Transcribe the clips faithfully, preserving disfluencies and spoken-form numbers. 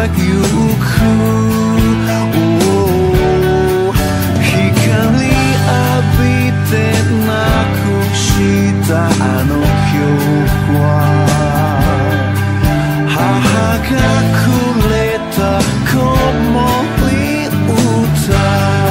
ゆく光浴びてなくしたあの記憶は母がくれた子守り歌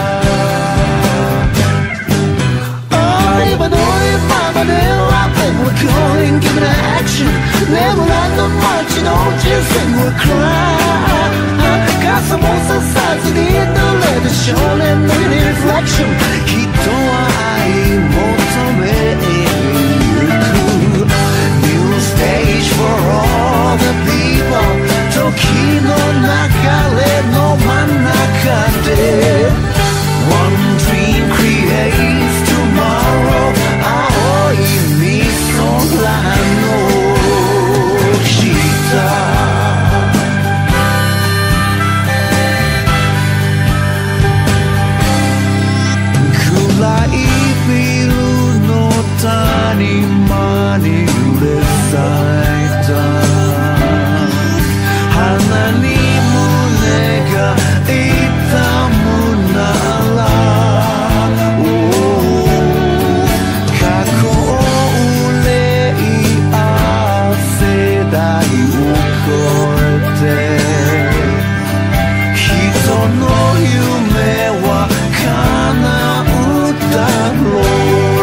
今の今まで雨は強引ぎみな眠らぬ街の人生は暗い傘もささずに濡れた少年のリフレクション人は愛求めゆく New stage for all the people 時の流れの真ん中で One dream creates tomorrow 青い空の暗いビルの谷間に揺れ咲いた花に胸が痛むなら過去を憂いあ世代を超えて人の夢は叶うだろう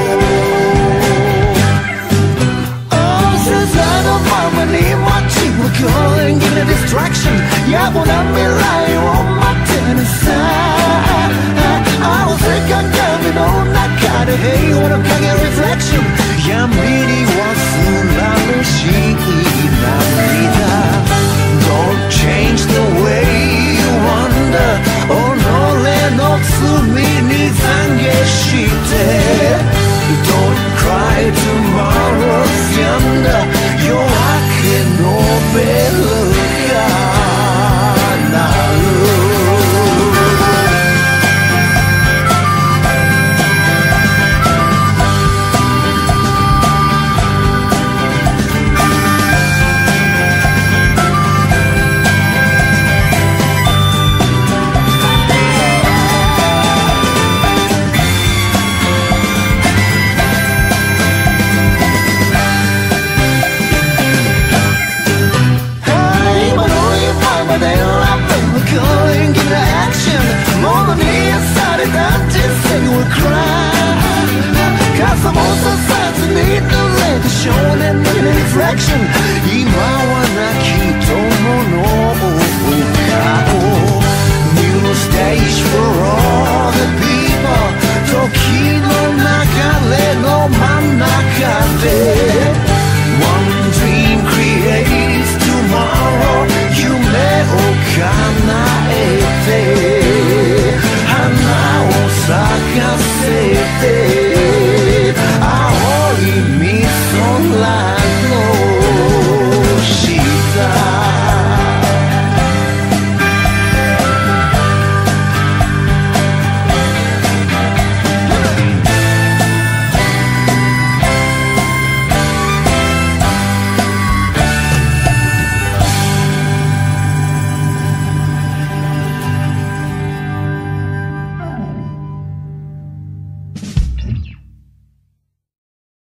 さざのままに街を強引ぎみなディストラクション野暮な未来を待ってなさい合わせ鏡の中で平和の影リフレクション闇に